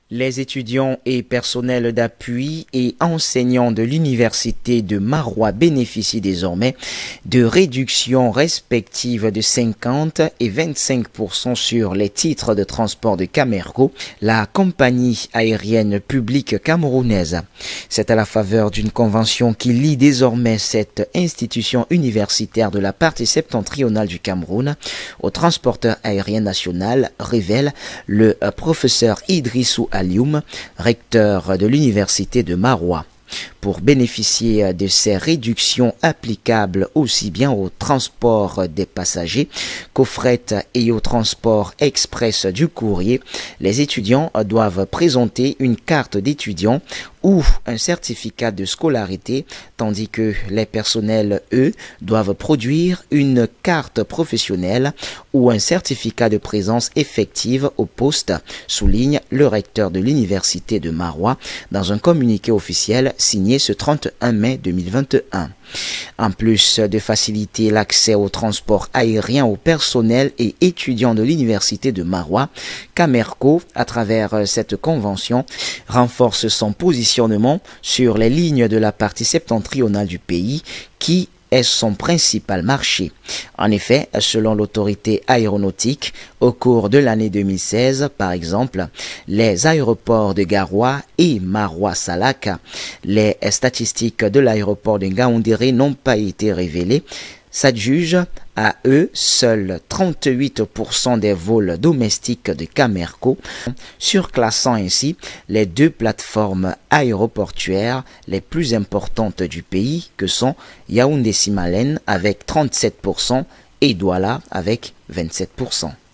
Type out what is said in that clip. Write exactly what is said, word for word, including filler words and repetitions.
Les étudiants et personnels d'appui et enseignants de l'université de Maroua bénéficient désormais de réductions respectives de cinquante et vingt-cinq pour cent sur les titres de transport de Camerco, la compagnie aérienne publique camerounaise. C'est à la faveur d'une convention qui lie désormais cette institution universitaire de la partie septentrionale du Cameroun au transporteur aérien national, révèle le professeur Idrissou Alioum, recteur de l'université de Maroua. Pour bénéficier de ces réductions applicables aussi bien au transport des passagers qu'au fret et au transport express du courrier, les étudiants doivent présenter une carte d'étudiant ou un certificat de scolarité, tandis que les personnels, eux, doivent produire une carte professionnelle ou un certificat de présence effective au poste, souligne le recteur de l'université de Maroua dans un communiqué officiel signé ce trente et un mai deux mille vingt et un. En plus de faciliter l'accès au transport aérien aux personnels et étudiants de l'université de Maroua, Camerco, à travers cette convention, renforce son positionnement sur les lignes de la partie septentrionale du pays qui est son principal marché. En effet, selon l'autorité aéronautique, au cours de l'année deux mille seize, par exemple, les aéroports de Garoua et Maroua-Salak, les statistiques de l'aéroport de Ngaoundéré n'ont pas été révélées, s'adjuge à eux seuls trente-huit pour cent des vols domestiques de Camerco, surclassant ainsi les deux plateformes aéroportuaires les plus importantes du pays que sont Yaoundé-Simalène avec trente-sept pour cent et Douala avec vingt-sept pour cent.